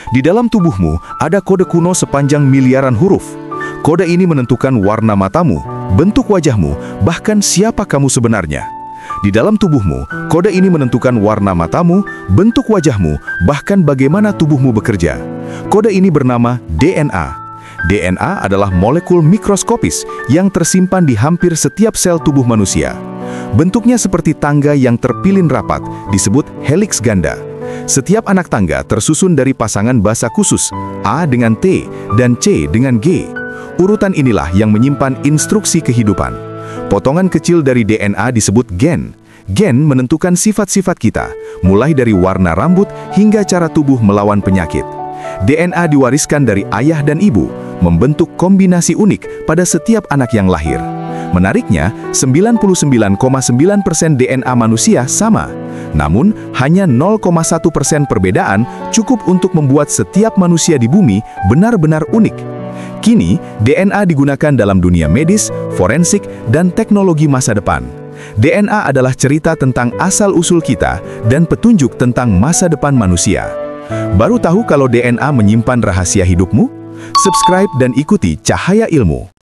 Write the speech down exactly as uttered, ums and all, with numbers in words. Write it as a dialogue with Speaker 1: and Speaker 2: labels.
Speaker 1: Di dalam tubuhmu ada kode kuno sepanjang miliaran huruf. Kode ini menentukan warna matamu, bentuk wajahmu, bahkan siapa kamu sebenarnya. Di dalam tubuhmu, kode ini menentukan warna matamu, bentuk wajahmu, bahkan bagaimana tubuhmu bekerja. Kode ini bernama D N A. D N A adalah molekul mikroskopis yang tersimpan di hampir setiap sel tubuh manusia. Bentuknya seperti tangga yang terpilin rapat, disebut heliks ganda. Setiap anak tangga tersusun dari pasangan basa khusus, A dengan T dan C dengan G. Urutan inilah yang menyimpan instruksi kehidupan. Potongan kecil dari D N A disebut gen. Gen menentukan sifat-sifat kita, mulai dari warna rambut hingga cara tubuh melawan penyakit. D N A diwariskan dari ayah dan ibu, membentuk kombinasi unik pada setiap anak yang lahir. Menariknya, sembilan puluh sembilan koma sembilan persen D N A manusia sama. Namun, hanya nol koma satu persen perbedaan cukup untuk membuat setiap manusia di bumi benar-benar unik. Kini, D N A digunakan dalam dunia medis, forensik, dan teknologi masa depan. D N A adalah cerita tentang asal-usul kita dan petunjuk tentang masa depan manusia. Baru tahu kalau D N A menyimpan rahasia hidupmu? Subscribe dan ikuti Cahaya Ilmu.